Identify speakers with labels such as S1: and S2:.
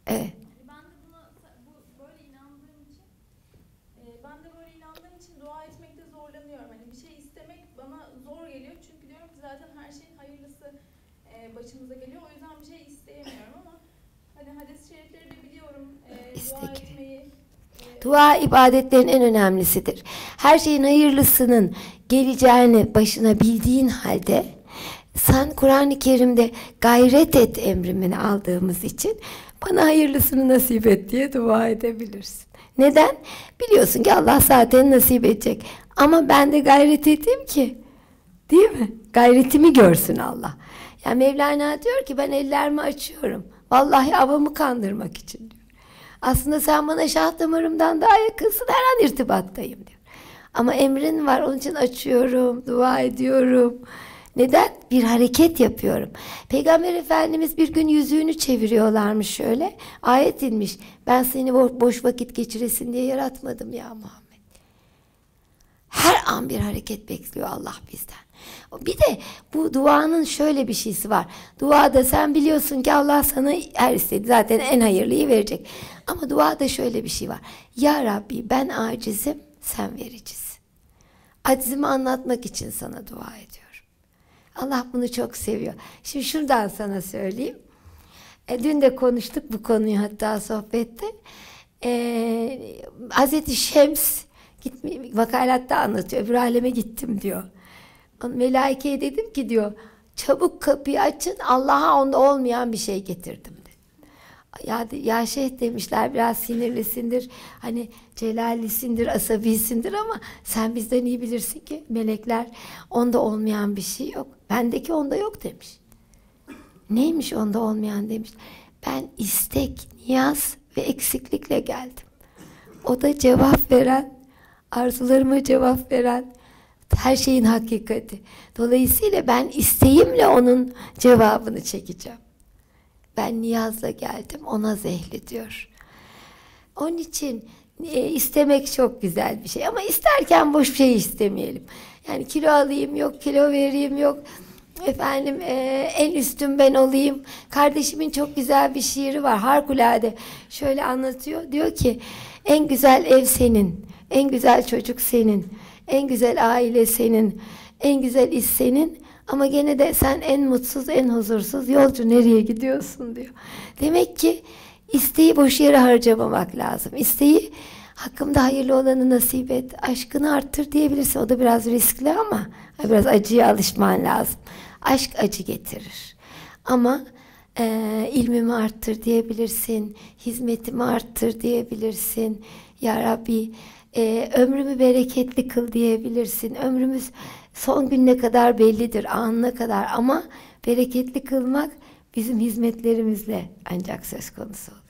S1: Evet.
S2: Ben de böyle inandığım için, dua etmekte zorlanıyorum. Hani bir şey istemek bana zor geliyor. Çünkü diyorum ki zaten her şeyin hayırlısı başımıza geliyor. O yüzden bir şey isteyemiyorum ama hani hadis-i şerifleri de biliyorum. Dua etmeyi.
S1: Dua ibadetlerin en önemlisidir. Her şeyin hayırlısının geleceğini başına bildiğin halde sen Kur'an-ı Kerim'de gayret et emrimini aldığımız için bana hayırlısını nasip et diye dua edebilirsin. Neden? Biliyorsun ki Allah zaten nasip edecek. Ama ben de gayret edeyim ki, değil mi? Gayretimi görsün Allah. Yani Mevlana diyor ki ben ellerimi açıyorum. Vallahi avamı kandırmak için diyor. Aslında sen bana şah damarımdan daha yakınsın, her an irtibattayım diyor. Ama emrin var, onun için açıyorum, dua ediyorum. Neden? Bir hareket yapıyorum. Peygamber Efendimiz bir gün yüzüğünü çeviriyorlarmış şöyle. Ayet inmiş. Ben seni boş vakit geçiresin diye yaratmadım ya Muhammed. Her an bir hareket bekliyor Allah bizden. Bir de bu duanın şöyle bir şeysi var. Duada sen biliyorsun ki Allah sana her istediği zaten en hayırlıyı verecek. Ama duada şöyle bir şey var. Ya Rabbi ben acizim, sen vericisin. Acizimi anlatmak için sana dua ediyorum. Allah bunu çok seviyor. Şimdi şuradan sana söyleyeyim. Dün de konuştuk bu konuyu hatta sohbette. Hazreti Şems vakalatta anlatıyor. Öbür aleme gittim diyor. Melaikeye dedim ki diyor, çabuk kapıyı açın, Allah'a onda olmayan bir şey getirdim dedi. Ya şeyh demişler, biraz sinirlisindir, hani celallisindir, asabisindir ama sen bizden iyi bilirsin ki melekler onda olmayan bir şey yok. Bendeki onda yok demiş. Neymiş onda olmayan demiş. Ben istek, niyaz ve eksiklikle geldim. O da cevap veren, arzularıma cevap veren, her şeyin hakikati. Dolayısıyla ben isteğimle onun cevabını çekeceğim. Ben niyazla geldim, ona zehli diyor. Onun için istemek çok güzel bir şey. Ama isterken boş bir şey istemeyelim. Yani kilo alayım yok, kilo vereyim yok. Efendim en üstün ben olayım. Kardeşimin çok güzel bir şiiri var. Harikulade. Şöyle anlatıyor. Diyor ki en güzel ev senin. En güzel çocuk senin. En güzel aile senin. En güzel iş senin. Ama gene de sen en mutsuz, en huzursuz yolcu nereye gidiyorsun diyor. Demek ki isteği boş yere harcamamak lazım. İsteği hakkımda hayırlı olanı nasip et, aşkını arttır diyebilirsin. O da biraz riskli ama biraz acıya alışman lazım. Aşk acı getirir. Ama ilmimi arttır diyebilirsin, hizmetimi arttır diyebilirsin. Ya Rabbi ömrümü bereketli kıl diyebilirsin. Ömrümüz son gününe kadar bellidir, anına kadar ama bereketli kılmak bizim hizmetlerimizle ancak söz konusu olur.